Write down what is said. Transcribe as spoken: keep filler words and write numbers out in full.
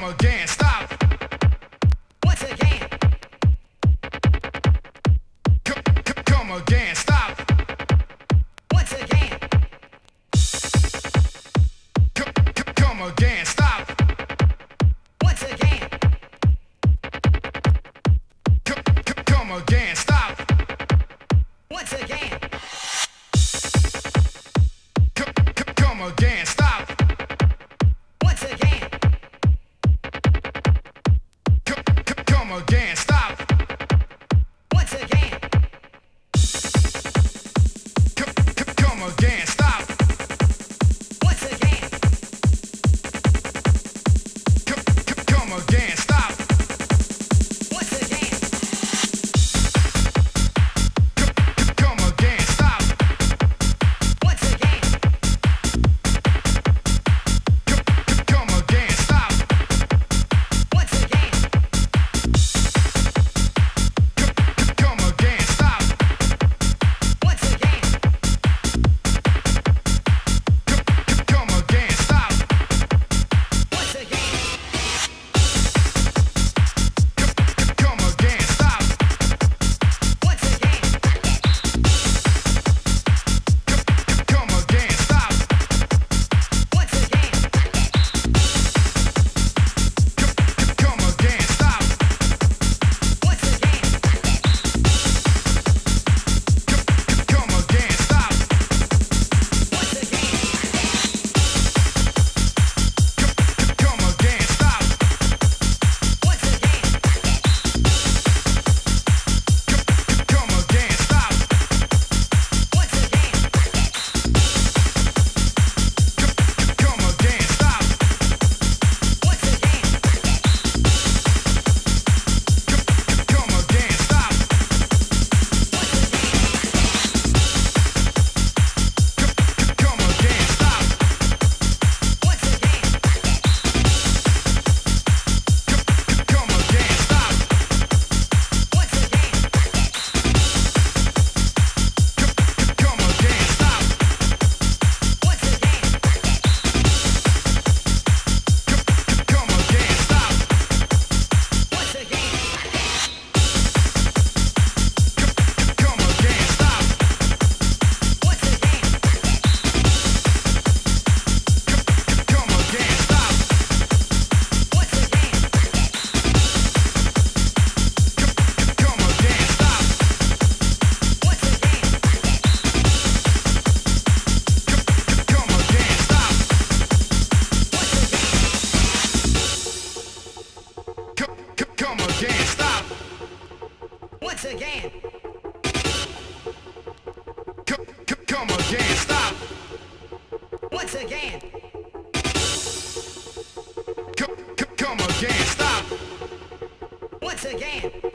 again, stop. Once again. Come, come, come again, stop. Once again. Come, come, come again, stop. Once again. Come, come, come again, stop. Once again. Come, come, come again, stop. Once again. Come, come, come again, stop. Once again. Come, come, come again, stop. Once again. Come, come, come again, stop. Once again. Come, come, come again, stop. Once again. Come, come, come again, stop. Once again. Come, come, come again, stop. Once again. Come, come, come again, stop. Once again. Come, come again, stop. Once again. Come, come again, stop. Once again. Come, come again, stop. Once again. Come, come again, stop. Once again. Come again, stop. Once again. Come again, stop. Once again. Come again, stop. Once again. Come again, stop. Once again. Come again, stop. Once again. Come again, stop. Once again. Come again, stop. Once again. Come again, stop. Once again. Come again, stop. Once again. Come again, stop. Once again. Come again, stop. Once again. Come again, stop. Come again, stop. Once again. Come come again, stop. Once again. Come come again, stop. Once again.